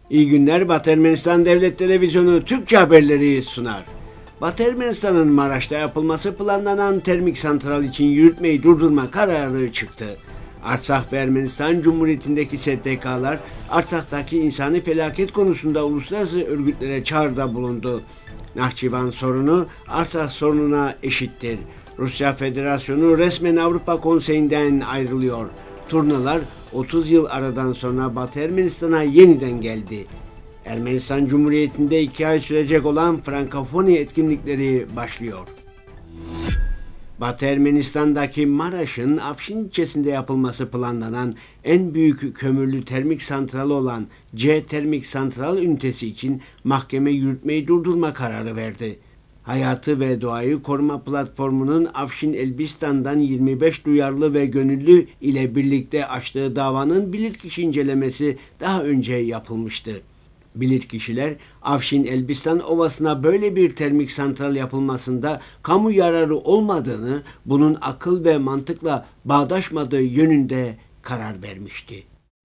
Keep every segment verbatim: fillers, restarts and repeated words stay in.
İyi günler, Batı Ermenistan Devlet Televizyonu Türkçe haberleri sunar. Batı Ermenistan'ın Maraş'ta yapılması planlanan termik santral için yürütmeyi durdurma kararı çıktı. Artsakh ve Ermenistan Cumhuriyeti'ndeki S T K'lar Artsak'taki insani felaket konusunda uluslararası örgütlere çağrıda bulundu. Nahçıvan sorunu Artsakh sorununa eşittir. Rusya Federasyonu resmen Avrupa Konseyi'nden ayrılıyor. Turnalar otuz yıl aradan sonra Batı Ermenistan'a yeniden geldi. Ermenistan Cumhuriyeti'nde iki ay sürecek olan Frankofoni etkinlikleri başlıyor. Batı Ermenistan'daki Maraş'ın Afşin ilçesinde yapılması planlanan en büyük kömürlü termik santralı olan C Termik Santral Ünitesi için mahkeme yürütmeyi durdurma kararı verdi. Hayatı ve Doğayı Koruma Platformu'nun Afşin Elbistan'dan yirmi beş duyarlı ve gönüllü ile birlikte açtığı davanın bilirkişi incelemesi daha önce yapılmıştı. Bilirkişiler Afşin Elbistan Ovası'na böyle bir termik santral yapılmasında kamu yararı olmadığını, bunun akıl ve mantıkla bağdaşmadığı yönünde karar vermişti.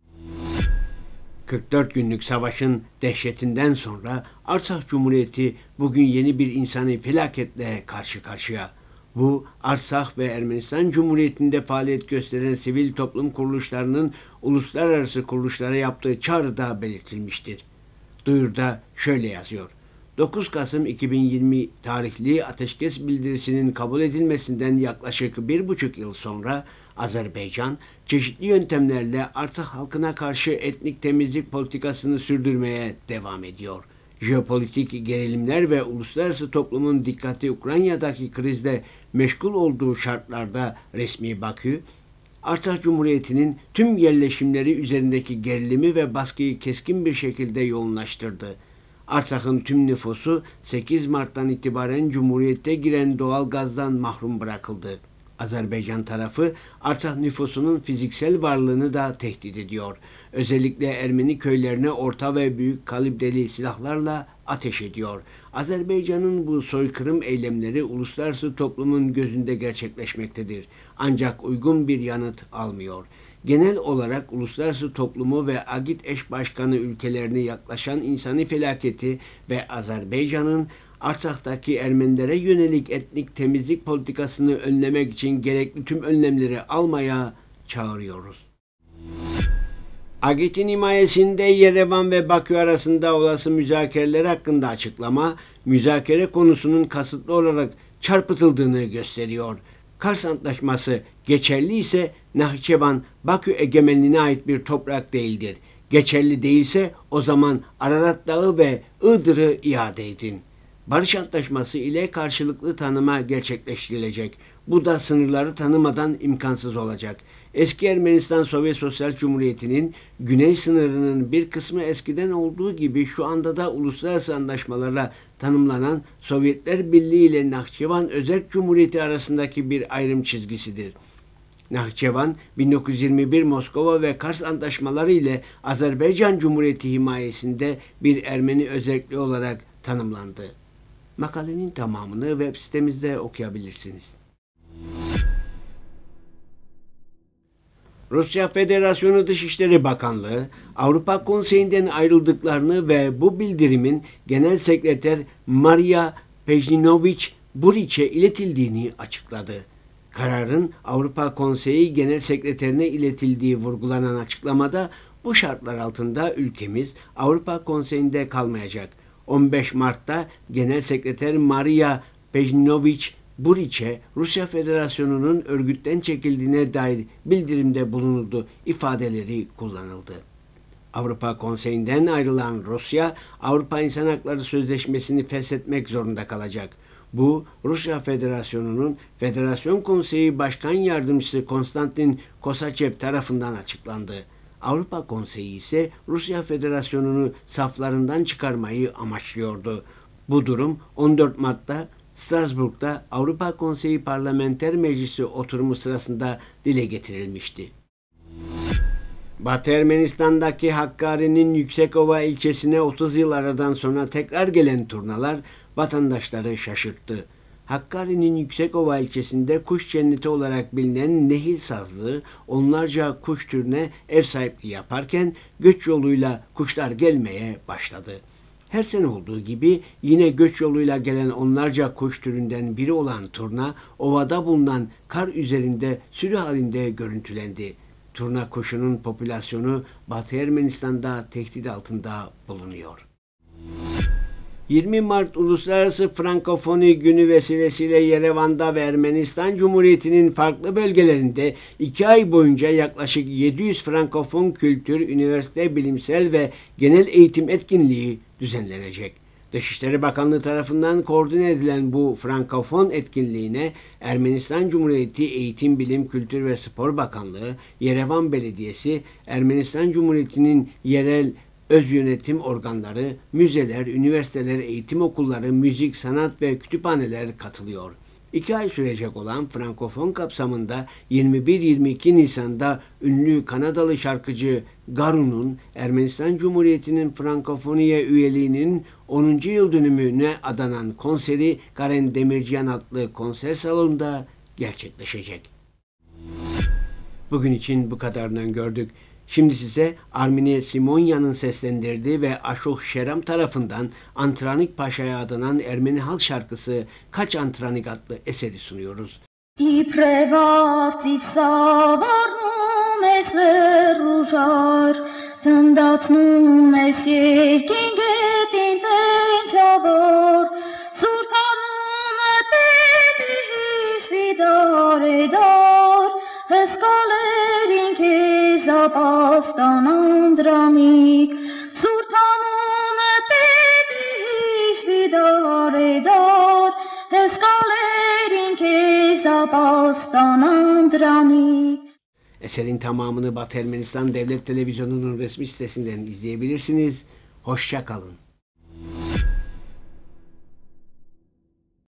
kırk dört günlük savaşın dehşetinden sonra Artsakh Cumhuriyeti bugün yeni bir insani felaketle karşı karşıya. Bu, Artsakh ve Ermenistan Cumhuriyeti'nde faaliyet gösteren sivil toplum kuruluşlarının uluslararası kuruluşlara yaptığı çağrıda belirtilmiştir. Duyuruda şöyle yazıyor: dokuz Kasım iki bin yirmi tarihli ateşkes bildirisinin kabul edilmesinden yaklaşık bir buçuk yıl sonra Azerbaycan çeşitli yöntemlerle Artsakh halkına karşı etnik temizlik politikasını sürdürmeye devam ediyor. Jeopolitik gerilimler ve uluslararası toplumun dikkati Ukrayna'daki krizde meşgul olduğu şartlarda resmi Bakü, Artsakh Cumhuriyeti'nin tüm yerleşimleri üzerindeki gerilimi ve baskıyı keskin bir şekilde yoğunlaştırdı. Artsakh'ın tüm nüfusu sekiz Mart'tan itibaren Cumhuriyet'e giren doğal gazdan mahrum bırakıldı. Azerbaycan tarafı Artsakh nüfusunun fiziksel varlığını da tehdit ediyor. Özellikle Ermeni köylerine orta ve büyük kalibreli silahlarla ateş ediyor. Azerbaycan'ın bu soykırım eylemleri uluslararası toplumun gözünde gerçekleşmektedir. Ancak uygun bir yanıt almıyor. Genel olarak uluslararası toplumu ve Agit eş başkanı ülkelerine yaklaşan insani felaketi ve Azerbaycan'ın Artsak'taki Ermenilere yönelik etnik temizlik politikasını önlemek için gerekli tüm önlemleri almaya çağırıyoruz. Agit'in himayesinde Yerevan ve Bakü arasında olası müzakereler hakkında açıklama, müzakere konusunun kasıtlı olarak çarpıtıldığını gösteriyor. Kars Antlaşması geçerli ise Nahçıvan, Bakü egemenliğine ait bir toprak değildir. Geçerli değilse o zaman Ararat Dağı ve Iğdır'ı iade edin. Barış Antlaşması ile karşılıklı tanıma gerçekleştirilecek. Bu da sınırları tanımadan imkansız olacak. Eski Ermenistan Sovyet Sosyal Cumhuriyeti'nin güney sınırının bir kısmı eskiden olduğu gibi şu anda da uluslararası anlaşmalarla tanımlanan Sovyetler Birliği ile Nahçıvan Özerk Cumhuriyeti arasındaki bir ayrım çizgisidir. Nahçıvan, bin dokuz yüz yirmi bir Moskova ve Kars Antlaşmaları ile Azerbaycan Cumhuriyeti himayesinde bir Ermeni özerkliği olarak tanımlandı. Makalenin tamamını web sitemizde okuyabilirsiniz. Rusya Federasyonu Dışişleri Bakanlığı, Avrupa Konseyi'nden ayrıldıklarını ve bu bildirimin Genel Sekreter Maria Pejninović-Burić'e iletildiğini açıkladı. Kararın Avrupa Konseyi Genel Sekreterine iletildiği vurgulanan açıklamada bu şartlar altında ülkemiz Avrupa Konseyi'nde kalmayacak. on beş Mart'ta Genel Sekreter Maria Pejninović-Burić'e Rusya Federasyonu'nun örgütten çekildiğine dair bildirimde bulunuldu ifadeleri kullanıldı. Avrupa Konseyi'nden ayrılan Rusya, Avrupa İnsan Hakları Sözleşmesi'ni feshetmek zorunda kalacak. Bu, Rusya Federasyonu'nun Federasyon Konseyi Başkan Yardımcısı Konstantin Kosaçev tarafından açıklandı. Avrupa Konseyi ise Rusya Federasyonu'nu saflarından çıkarmayı amaçlıyordu. Bu durum on dört Mart'ta Strasbourg'da Avrupa Konseyi Parlamenter Meclisi oturumu sırasında dile getirilmişti. Batı Ermenistan'daki Hakkari'nin Yüksekova ilçesine otuz yıl aradan sonra tekrar gelen turnalar vatandaşları şaşırttı. Hakkari'nin Yüksekova ilçesinde kuş cenneti olarak bilinen Nehir Sazlığı onlarca kuş türüne ev sahipliği yaparken göç yoluyla kuşlar gelmeye başladı. Her sene olduğu gibi yine göç yoluyla gelen onlarca kuş türünden biri olan turna, ovada bulunan kar üzerinde sürü halinde görüntülendi. Turna kuşunun popülasyonu Batı Ermenistan'da tehdit altında bulunuyor. yirmi Mart Uluslararası Frankofoni Günü vesilesiyle Yerevan'da ve Ermenistan Cumhuriyeti'nin farklı bölgelerinde iki ay boyunca yaklaşık yedi yüz Frankofon kültür, üniversite, bilimsel ve genel eğitim etkinliği düzenlenecek. Dışişleri Bakanlığı tarafından koordine edilen bu Frankofon etkinliğine Ermenistan Cumhuriyeti Eğitim, Bilim, Kültür ve Spor Bakanlığı, Yerevan Belediyesi, Ermenistan Cumhuriyeti'nin yerel öz yönetim organları, müzeler, üniversiteler, eğitim okulları, müzik, sanat ve kütüphaneler katılıyor. İki ay sürecek olan Frankofon kapsamında yirmi bir yirmi iki Nisan'da ünlü Kanadalı şarkıcı Garu'nun Ermenistan Cumhuriyeti'nin Frankofoniye üyeliğinin onuncu yıl dönümüne adanan konseri Karen Demirciyan adlı konser salonunda gerçekleşecek. Bugün için bu kadarını gördük. Şimdi size Armine Simonya'nın seslendirdiği ve Aşuh Şeram tarafından Antranik Paşa'ya adanan Ermeni halk şarkısı Kaç Antranik adlı eseri sunuyoruz. Zapastan Andramik, Surpanune petiş vidare dar, Eskalerin ke zapastan Andramik. Eserin tamamını Batı Ermenistan Devlet Televizyonu'nun resmi sitesinden izleyebilirsiniz. Hoşça kalın.